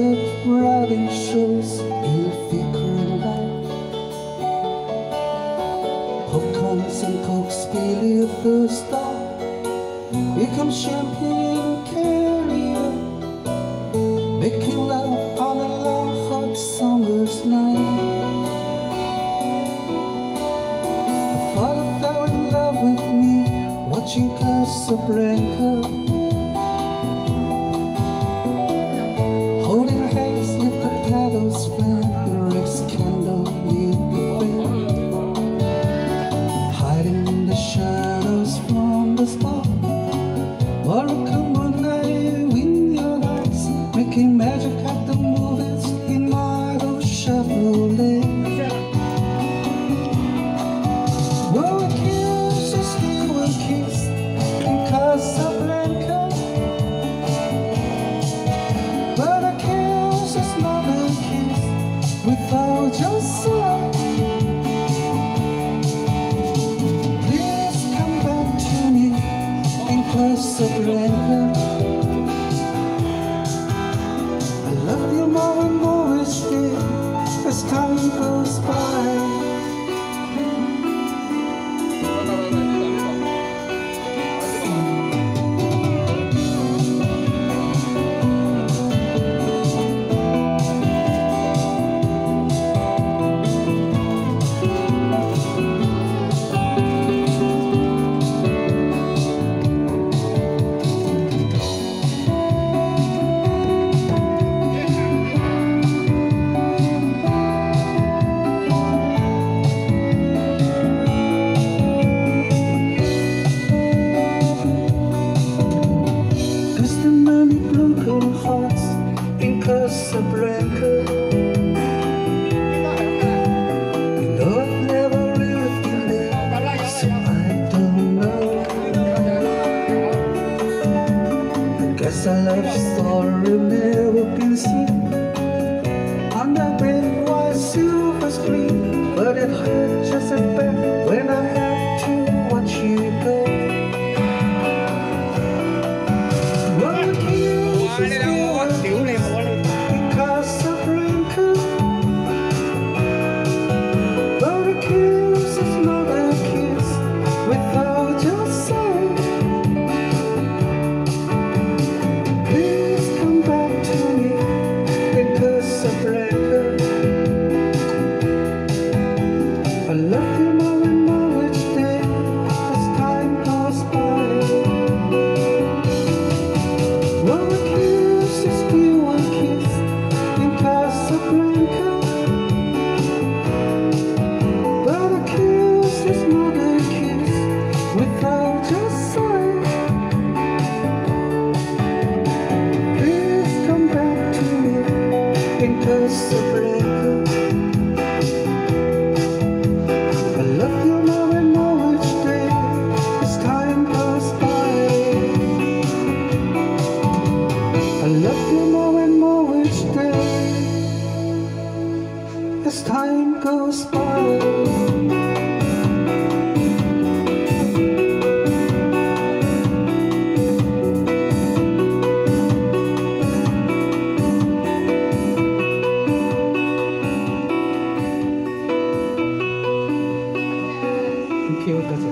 the riding shows il flickering light. Popcorns and cokes believe the star become champagne carrier, making love on a long hot summer's night. My father fell in love with me watching Casablanca, holding hands with the paddles when the race candle in the wind, hiding in the shadows from the spot. Welcome one night with your eyes, making magic at the movies in my old Chevrolet. We'll kiss as we will kiss in Casablanca, but a kiss is not a kiss without your soul. Please come back to me in Casablanca. I love you more and more each day as time goes by. Hearts in Casablanca. You know I've never really been there, so I don't know. I guess our love story never been seen on that red, white, silver screen, but it hurt just as bad when I had to watch you go. I love you more and more each day as time goes by. One kiss is still one kiss in Casablanca, but a kiss is not a kiss without your sign. Please come back to me in Casablanca. I love you more and more each day as time goes by. I love you more and more each day as time goes by. Thank you.